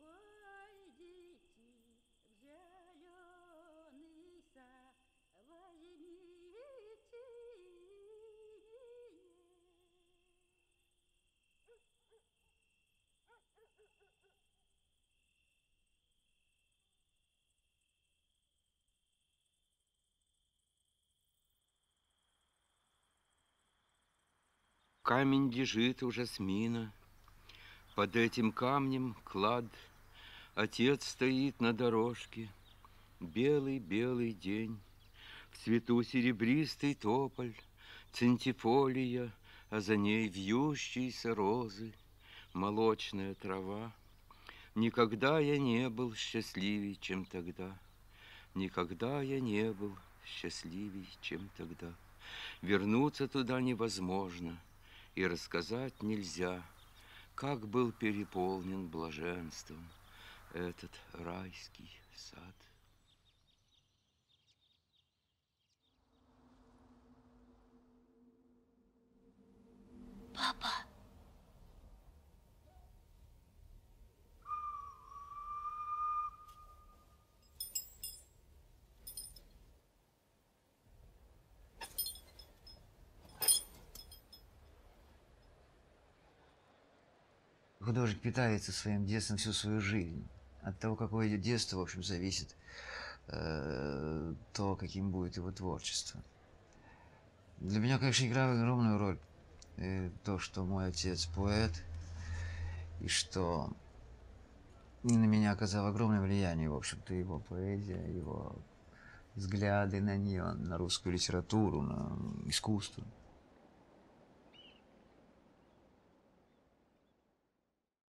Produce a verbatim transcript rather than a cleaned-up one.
Камень лежит у жасмина, под этим камнем клад. Отец стоит на дорожке, белый-белый день. В цвету серебристый тополь, центифолия, а за ней вьющиеся розы, молочная трава. Никогда я не был счастливей, чем тогда. Никогда я не был счастливей, чем тогда. Вернуться туда невозможно, и рассказать нельзя, как был переполнен блаженством этот райский сад. Папа! Художник питается своим детством всю свою жизнь. От того, какое идет детство, в общем, зависит э, то, каким будет его творчество. Для меня, конечно, играет огромную роль э, то, что мой отец поэт, и что на меня оказало огромное влияние, в общем-то, его поэзия, его взгляды на нее, на русскую литературу, на искусство.